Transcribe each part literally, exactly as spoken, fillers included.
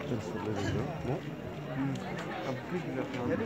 Terus mau? Hmm. Tapi juga jadi.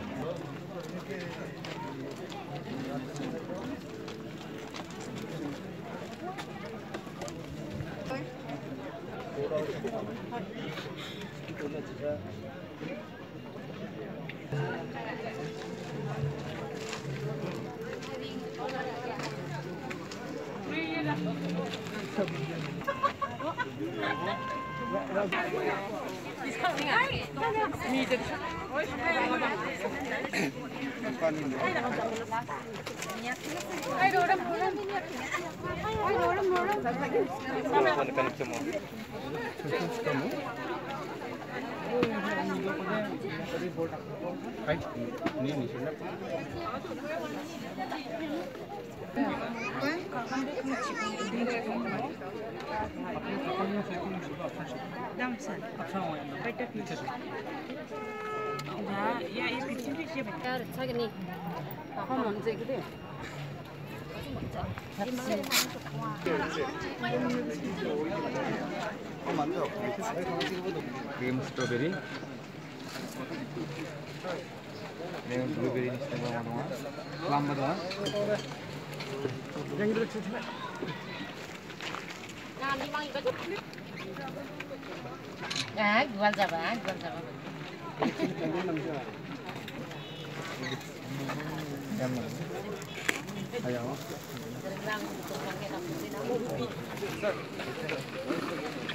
자기니 하면 안 돼, 그래? Cream strawberry. Dengan blueberry ni semua mana? Lama dah. Yang itu cuci. Nah, ni mang ikut. Ah, jual siapa? Jual siapa? Ayo.